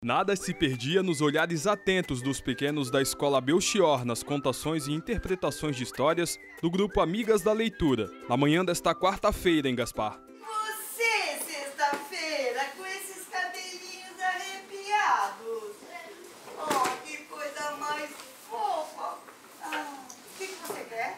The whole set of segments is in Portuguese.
Nada se perdia nos olhares atentos dos pequenos da Escola Belchior nas contações e interpretações de histórias do grupo Amigas da Leitura, na manhã desta quarta-feira em Gaspar. Você, sexta-feira, com esses cabelinhos arrepiados. Oh, que coisa mais fofa. O que você quer?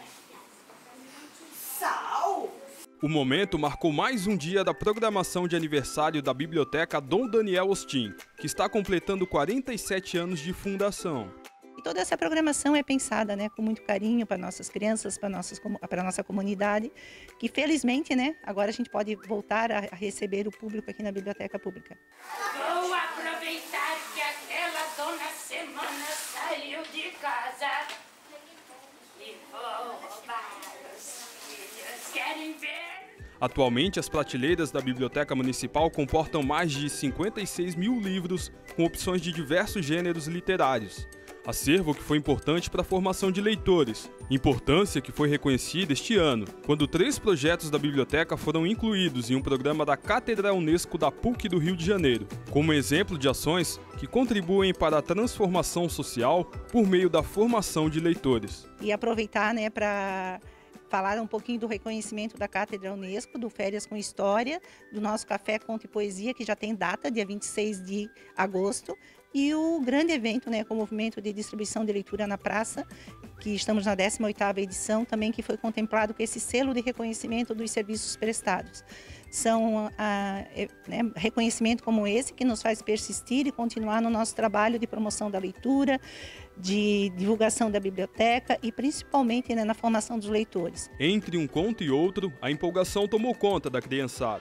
Sal? O momento marcou mais um dia da programação de aniversário da Biblioteca Dom Daniel Ostin, que está completando 47 anos de fundação. E toda essa programação é pensada, com muito carinho para nossas crianças, para a nossa comunidade, que felizmente, agora a gente pode voltar a receber o público aqui na Biblioteca Pública. Vou aproveitar que aquela dona Semana saiu de casa e vou roubar os filhos. Querem ver? Atualmente, as prateleiras da Biblioteca Municipal comportam mais de 56 mil livros com opções de diversos gêneros literários. Acervo que foi importante para a formação de leitores, importância que foi reconhecida este ano, quando 3 projetos da biblioteca foram incluídos em um programa da Cátedra Unesco da PUC do Rio de Janeiro, como exemplo de ações que contribuem para a transformação social por meio da formação de leitores. E aproveitar para falar um pouquinho do reconhecimento da Cátedra Unesco, do Férias com História, do nosso Café, Conto e Poesia, que já tem data, dia 26 de agosto, e o grande evento, com o movimento de distribuição de leitura na praça, que estamos na 18ª edição, também que foi contemplado com esse selo de reconhecimento dos serviços prestados. São reconhecimento como esse que nos faz persistir e continuar no nosso trabalho de promoção da leitura, de divulgação da biblioteca e principalmente na formação dos leitores. Entre um conto e outro, a empolgação tomou conta da criançada,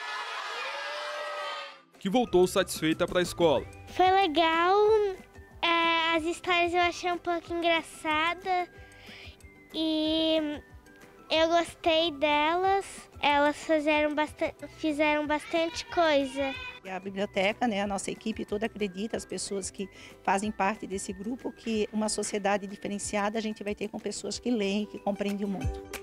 que voltou satisfeita para a escola. Foi legal, as histórias eu achei um pouco engraçada e eu gostei delas, elas fizeram bastante coisa. A biblioteca, a nossa equipe toda acredita, as pessoas que fazem parte desse grupo, que uma sociedade diferenciada a gente vai ter com pessoas que leem, que compreendem o mundo.